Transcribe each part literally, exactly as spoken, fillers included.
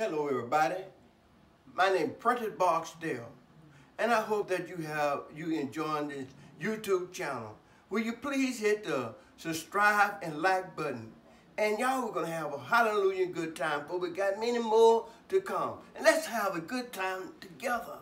Hello everybody, my name is Prentice Barksdale, and I hope that you have you enjoying this YouTube channel. Will you please hit the subscribe and like button, and y'all are gonna have a hallelujah good time, but we got many more to come, and let's have a good time together.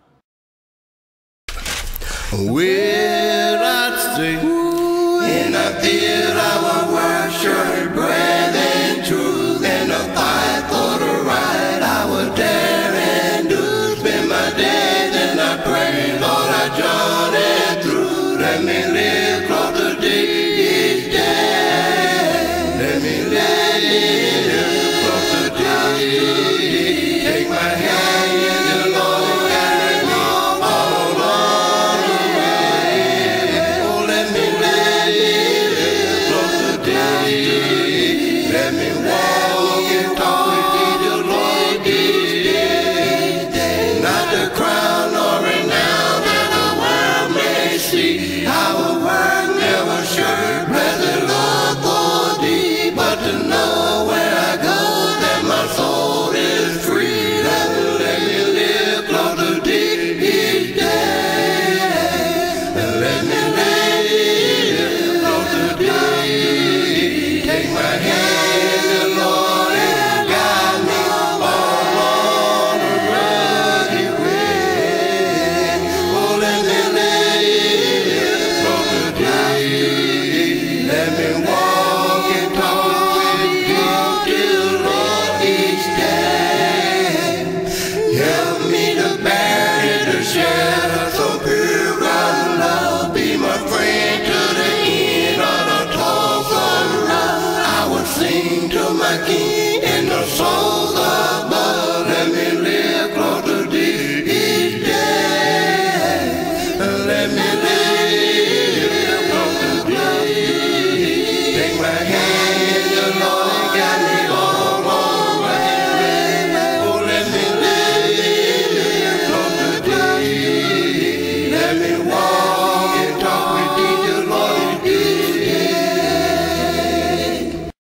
Will I stay in a field of worship, bread and truth, and a fight for the right? I will dare and do, spend my days and I pray, Lord, I journey through. Let me live close to thee each day. Let me live close to thee. Take my hand in the Lord and guide me all along the way. Oh, let me live close to thee. Let me walk and talk with thee, the Lord, each day. Not the crown nor renown that the world may see. Our word never sure, blessed Lord, for thee. But to know where I go, that my soul is free. Let me, let me live close to thee each day. Let me live close to thee. Take my hand, Lord, and guide me all on the rugged way. Oh, let me live close to thee. Let me walk and talk with you, dear Lord, each day. Help me to bear in the shadow so pure of love. Be my friend to the end of the toilsome road. I will sing to my King in the souls above. Let me live close to thee each day. Let me live